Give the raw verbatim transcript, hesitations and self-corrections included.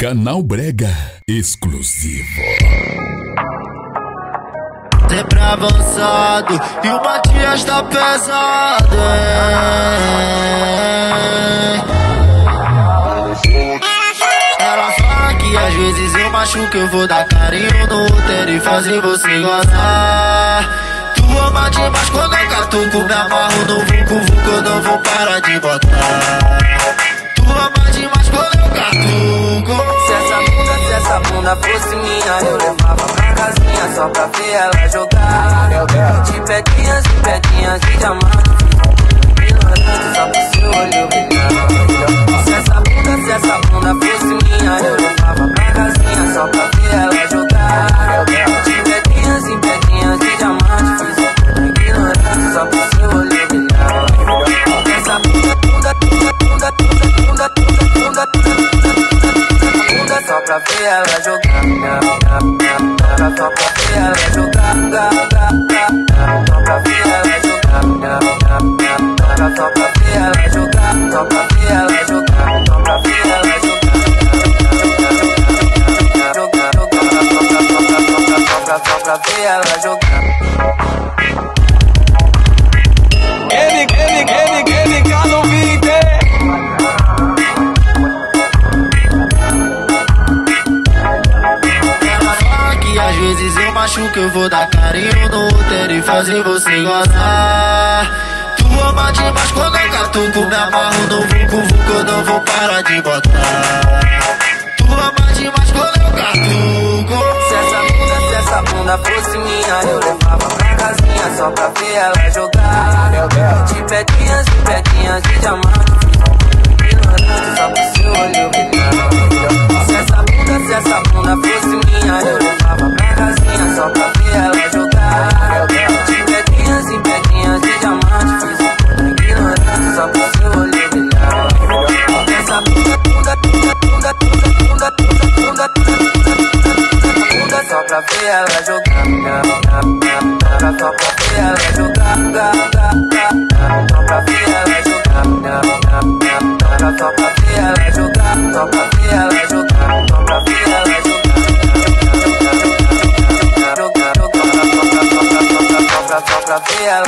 Canal Brega exclusivo. Sempre avançado e o Matias tá pesado, hein? Ela fala que às vezes eu machuco, eu vou dar carinho no útero e fazer você gozar. Tu ama demais quando eu catuco, me amarro no vucu vucu, eu não vou parar de botar. Tu ama demais quando eu catuco. Se essa bunda, se essa bunda fosse minha, eu levava pra casinha só pra ver ela jogar. De pedinhas, de pedinhas, de diamante, ignorante só pro seu olho brilhar. Se essa bunda, se essa bunda fosse minha, eu levava pra casinha só pra ver ela jogar. De pedinhas, de pedinhas, de diamante, ignorante só pro seu olho brilhar. Essa bunda, bunda, bunda, bunda, bunda, bunda, bunda, só pra ver ela jogar, só pra ver ela jogar, só pra ver ela jogar, só pra ver ela jogar, só pra ver ela jogar, só pra ver ela jogar, só pra ver ela jogar. Ele, ele, ele, ele, cada ouvinte. Às vezes eu machuco, eu vou dar carinho no útero e fazer você gozar. Tu ama demais quando eu catuco, me amarro no vucu vucu, eu não vou parar de botar. Tu ama demais quando eu catuco. Se essa bunda, se essa bunda fosse minha, eu levava pra casinha só pra ver ela jogar. De pedinhas, de pedinhas, de diamante, ignorante só pro seu olho brilhar. Se essa bunda, se essa bunda fosse minha, eu levava pra casinha só pra ver ela jogar. De pedinhas, de pedinhas, de diamante, ignorante só pro seu olho brilhar. Essa bunda, bunda, bunda, bunda, bunda, bunda, bunda, só pra ver ela jogar, só pra ver ela jogar, só pra ver ela jogar, só pra ver ela jogar, só pra ver ela jogar, só pra ver ela jogar, só pra ver ela